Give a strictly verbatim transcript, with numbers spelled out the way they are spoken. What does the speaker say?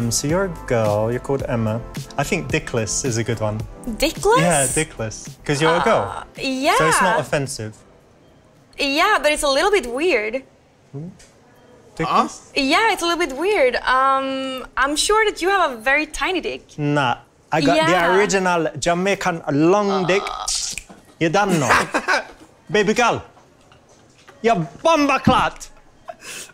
Um, so you're a girl, you're called Emma. I think dickless is a good one. Dickless? Yeah, dickless. Because you're uh, a girl. Yeah. So it's not offensive. Yeah, but it's a little bit weird. Hmm? Dickless? Uh? Yeah, it's a little bit weird. Um, I'm sure that you have a very tiny dick. Nah, I got yeah. the original Jamaican long uh. dick. You don't know. Baby girl, you bomba clot.